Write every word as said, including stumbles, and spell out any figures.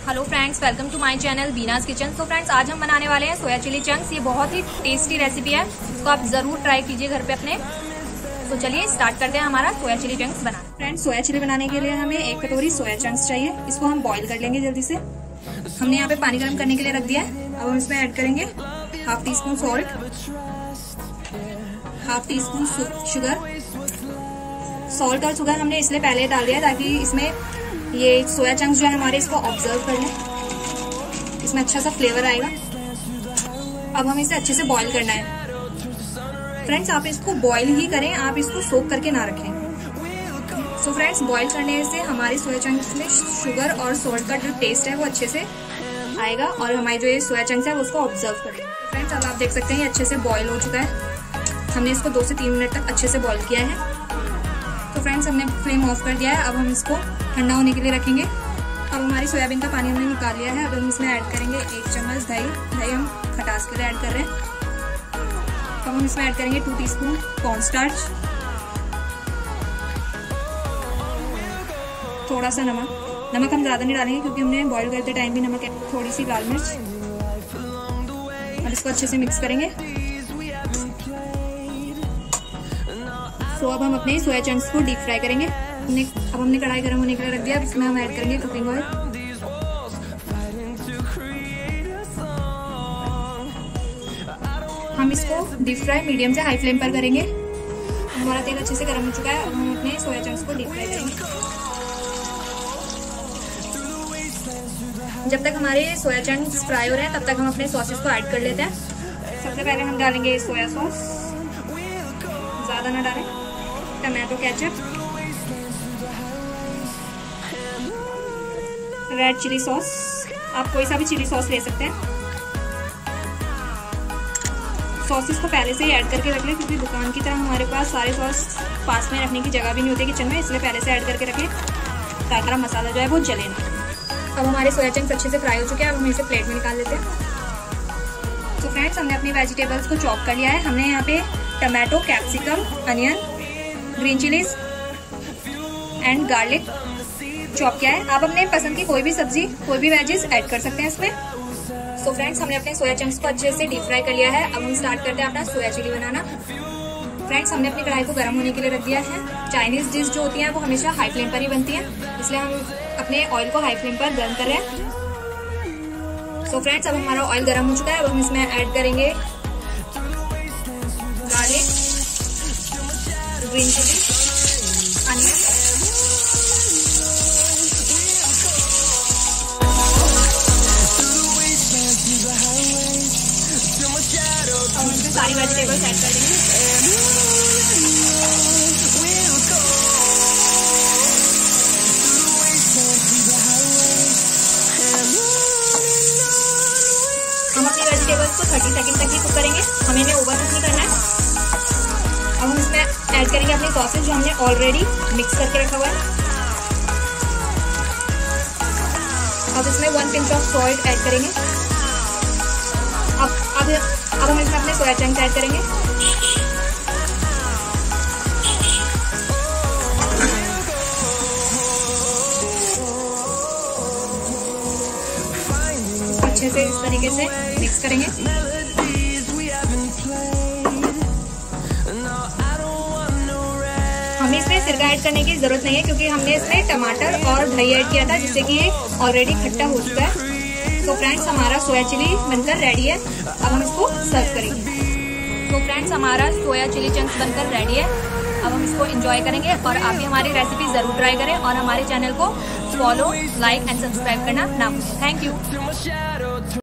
Hello friends, welcome to my channel Beena's kitchen. तो friends, आज हम बनाने वाले हैं सोया चिली चंक्स। ये बहुत ही टेस्टी रेसिपी है, इसको आप जरूर ट्राई कीजिए घर पे अपने। तो चलिए स्टार्ट करते हैं हमारा सोया चिली चंक्स बनाना। फ्रेंड्स, सोया चिली बनाने के लिए हमें एक कटोरी सोया चंक्स चाहिए। इसको हम बॉईल कर लेंगे जल्दी से। हमने यहाँ पे पानी गर्म करने के लिए रख दिया है। अब हम इसमें ऐड करेंगे half teaspoon salt, half teaspoon sugar. Salt और शुगर हमने इसलिए पहले डाल दिया ताकि इसमें ये सोया चंक्स जो है हमारे इसको ऑब्जर्व कर लें, इसमें अच्छा सा फ्लेवर आएगा। अब हमें इसे अच्छे से बॉईल करना है। फ्रेंड्स, आप इसको बॉईल ही करें, आप इसको सोक करके ना रखें। सो so फ्रेंड्स, बॉईल करने से हमारे सोया चंक्स में शुगर और सॉल्ट का जो टेस्ट है वो अच्छे से आएगा और हमारे जो ये सोया चंक्स है वो उसको ऑब्जर्व करें। फ्रेंड्स, अब आप देख सकते हैं ये अच्छे से बॉईल हो चुका है। हमने इसको दो से तीन मिनट तक अच्छे से बॉईल किया है। तो फ्रेंड्स, हमने फ्लेम ऑफ कर दिया है। अब हम इसको ठंडा होने के लिए रखेंगे। अब हमारी सोयाबीन का पानी हमने निकाल लिया है। अब हम इसमें ऐड करेंगे एक चम्मच दही। दही हम खटास के लिए ऐड कर रहे हैं। अब हम इसमें ऐड करेंगे टू टीस्पून कॉर्नस्टार्च, थोड़ा सा नमक। नमक हम ज़्यादा नहीं डालेंगे क्योंकि हमने बॉईल करते टाइम भी नमक, थोड़ी सी लाल मिर्च। अब इसको अच्छे से मिक्स करेंगे। तो अब हम अपने सोया चंक्स को डीप फ्राई करेंगे। हमने अब हमने कढ़ाई गर्म होने के लिए रख दिया। अब इसमें हम ऐड करेंगे कुकिंग ऑयल। हम इसको डीप फ्राई मीडियम से हाई फ्लेम पर करेंगे। हमारा तेल अच्छे से गर्म हो चुका है। अब हम अपने सोया चंक्स को डीप फ्राई करेंगे। जब तक हमारे सोया चंक्स फ्राई हो रहे हैं तब तक हम अपने सॉसेस को ऐड कर लेते हैं। सबसे पहले हम डालेंगे सोया सॉस, ज़्यादा ना डालें। Tomato ketchup, red chilli sauce, आप कोई सा भी चिली सॉस ले सकते हैं। सॉसेस को पहले से ही ऐड करके रख लें क्योंकि दुकान की तरह हमारे पास सारे सॉस पास में रखने की जगह भी नहीं होती किचन में, इसलिए पहले से ऐड करके रखें ताकि हमारा मसाला जो है वो जले ना। अब हमारे सोया चंक्स अच्छे से फ्राई हो चुके हैं। अब हम इसे प्लेट में निकाल लेते हैं। तो फ्रेंड्स, हमने अपनी वेजिटेबल्स को चॉप कर लिया है। हमने यहाँ पे tomato, capsicum, onion, green chillies and garlic chop किया है। आप अपने पसंद की कोई भी सब्जी, कोई भी वेजिस ऐड कर सकते हैं इसमें। सो so फ्रेंड्स, हमने अपने सोया चंक्स को अच्छे से डीप फ्राई कर लिया है। अब हम स्टार्ट करते हैं अपना सोया चिली बनाना। फ्रेंड्स, हमने अपनी कढ़ाई को गर्म होने के लिए रख दिया है। चाइनीज डिश जो होती है वो हमेशा हाई फ्लेम पर ही बनती है, इसलिए हम अपने ऑयल को हाई फ्लेम पर गर्म कर रहे हैं। सो so फ्रेंड्स, अब हमारा ऑयल गर्म हो चुका है। अब हम इसमें ऐड करेंगे गार्लिक, ग्रीन चिली, अनियन, और हम इसमें सारी वेजिटेबल्स ऐड कर देंगे। हम अपनी वेजिटेबल्स को तीस सेकंड तक ही कुक करेंगे, हमें इन्हें ओवर कुक नहीं करना है। अब हम इसमें ऐड करेंगे अपनी सॉसेज जो हमने ऑलरेडी मिक्स करके रखा हुआ है। अब इसमें one pinch of salt add करेंगे। अब अब अब हम इसमें अपने सोया चंक्स ऐड करेंगे। अच्छे से इस तरीके से मिक्स करेंगे। हमें इसमें सिरका ऐड करने की जरूरत नहीं है क्योंकि हमने इसमें टमाटर और दही ऐड किया था जिससे कि ये ऑलरेडी खट्टा हो चुका है। तो फ्रेंड्स, हमारा सोया चिली बनकर रेडी है। अब हम इसको सर्व करेंगे। तो फ्रेंड्स, हमारा सोया चिली चंक्स बनकर रेडी है। अब हम इसको एंजॉय करेंगे और आप भी हमारी रेसिपी जरूर ट्राई करें और हमारे चैनल को फॉलो, लाइक एंड सब्सक्राइब करना ना भूलें। Thank you.